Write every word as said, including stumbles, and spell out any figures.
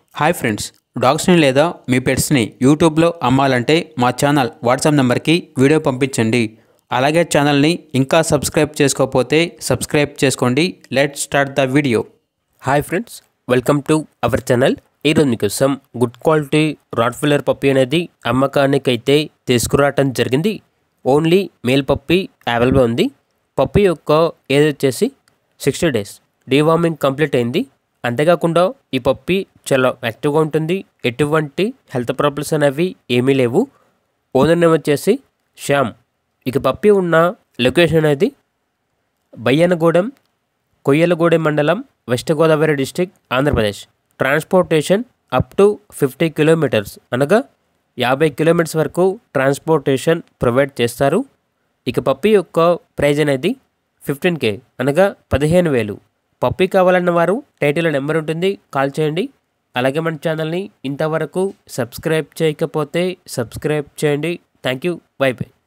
Hi friends, డాగ్స్ని లేదా మీ పెట్స్ని యూట్యూబ్లో అమ్మాలంటే మా ఛానల్ వాట్సాప్ నెంబర్కి వీడియో పంపించండి. అలాగే ఛానల్ని ఇంకా సబ్స్క్రైబ్ చేసుకోకపోతే సబ్స్క్రైబ్ చేసుకోండి. Let's start the video. Hi friends, welcome to our channel. ఈరోజు మీకోసం గుడ్ క్వాలిటీ రాట్వీలర్ పప్పీ అనేది అమ్మకానికి అయితే తీసుకురావటం జరిగింది. ఓన్లీ మేల్ పప్పీ అవైలబుల్ ఉంది. పప్పీ యొక్క ఏజ్ వచ్చేసి సిక్స్టీ డేస్ డీవార్మింగ్ కంప్లీట్ అయింది. అంతేకాకుండా ఈ పప్పీ చాలా యాక్టివ్గా ఉంటుంది. ఎటువంటి హెల్త్ ప్రాబ్లమ్స్ అనేవి ఏమీ లేవు. ఓనర్ నేమ్ వచ్చేసి శ్యామ్. ఇక పప్పీ ఉన్న లొకేషన్ అనేది బయ్యనగూడెం, కొయ్యలగూడెం మండలం, west Godavari district, Andhra Pradesh. Transportation up to fifty kilometres అనగా యాభై కిలోమీటర్స్ వరకు ట్రాన్స్పోర్టేషన్ ప్రొవైడ్ చేస్తారు. ఇక పప్పీ యొక్క ప్రైజ్ అనేది ఫిఫ్టీన్ కే అనగా పదిహేను వేలు. పప్పీ కావాలన్న వారు టైటిల్ నెంబర్ ఉంటుంది, కాల్ చేయండి. అలాగే మన ఛానల్ని ఇంతవరకు సబ్స్క్రైబ్ చేయకపోతే సబ్స్క్రైబ్ చేయండి. Thank you, bye by.